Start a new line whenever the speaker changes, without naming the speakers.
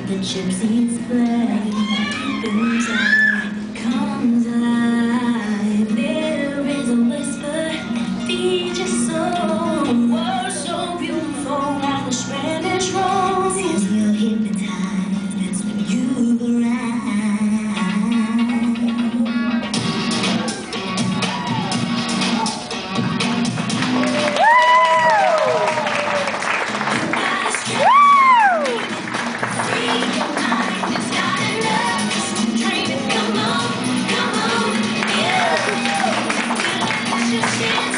the gypsies play. Then time comes alive. There is a whisper that feeds your soul. Words so beautiful like the Spanish rose. As you're hypnotized, that's when you arrive. Come on, yeah. Just